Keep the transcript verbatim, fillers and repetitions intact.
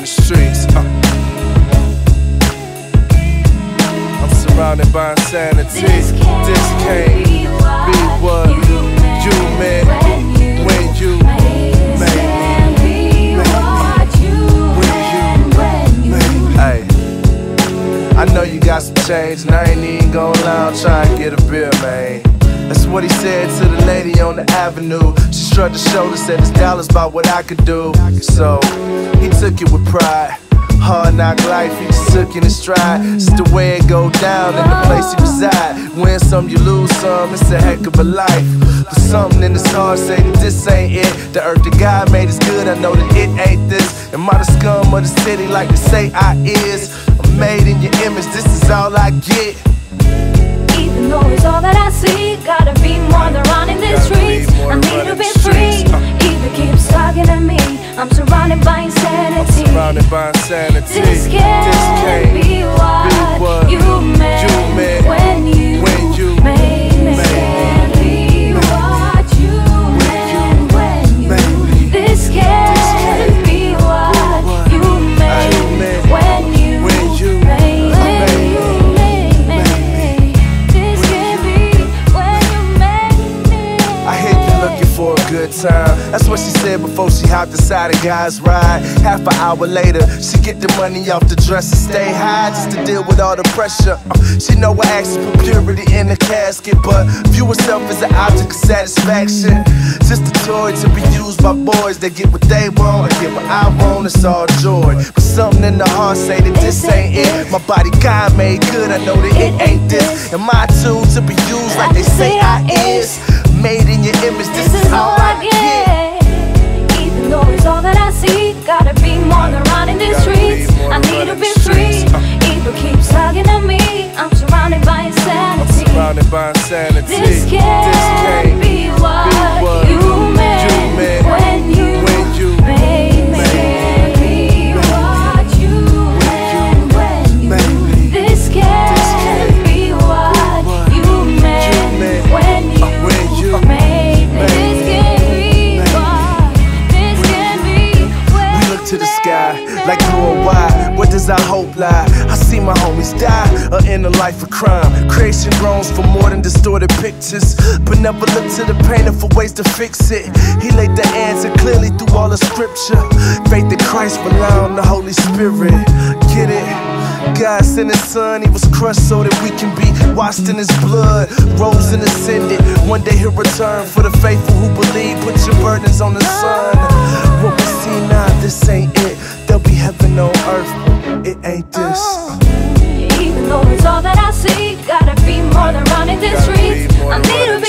the streets. uh. I'm surrounded by insanity. This can't, this can't be what, be what you meant, you meant when you, when you made, made can't me. be what you meant, when you Hey, I know you got some change, and I ain't even gon' lie, I'm trying to get a bill, man. That's what he said to the lady on the avenue. She shrugged her shoulders, said it's dollars about what I could do. So he took it with pride. Hard knock life, he just took it in stride. It's the way it go down in the place you reside. Win some, you lose some, it's a heck of a life. But something in this heart say that this ain't it. The earth that God made is good, I know that it ain't this. Am I the scum of the city like they say I is? I'm made in your image, this is all I get. Even though it's all that I see, gotta be more than running the streets. I need to be free. Either keeps talking to me. I'm surrounded by insanity. I'm surrounded by insanity. This can't, this can't be, what be what you meant, you meant when you, when you made me. This can't be what you meant when you. This can't be what you meant when you made me. For a good time, that's what she said before she hopped inside a guy's ride. Half an hour later, she get the money off the dress and stay high just to deal with all the pressure. Uh, she know I asked for purity in the casket, but view herself as an object of satisfaction. Just a toy to be used by boys. They get what they want, I get what I want. It's all joy, but something in the heart say that this ain't it. My body God made good, I know that it ain't this. And my tool to be used like they say I is. Made in your image, this, this is all I get. Even though it's all that I see, gotta be more than running the streets. I need to be free. Evil keeps talking to me. I'm surrounded by insanity. I'm surrounded by insanity. This can't, this can't be, what be what you meant, you meant when you, when you made me. This can't be what you meant when you made. This can't be what you meant when you. Made me. This can't be what, this can't be when we look to the sky, like doing why, where does our hope lie? I see my homies die, or in a life of crime. Creation groans for more than distorted pictures, but never look to the painter for ways to fix it. He laid the answer clearly through all the scripture. Faith in Christ, rely on the Holy Spirit. Get it? God sent his son, he was crushed so that we can be washed in his blood, rose and ascended. One day he'll return for the faithful who believe. Put your burdens on the Son. What we see now, this ain't it. There'll be heaven on earth, it ain't this. Even though it's all that I see, gotta be more than running the streets. I need to be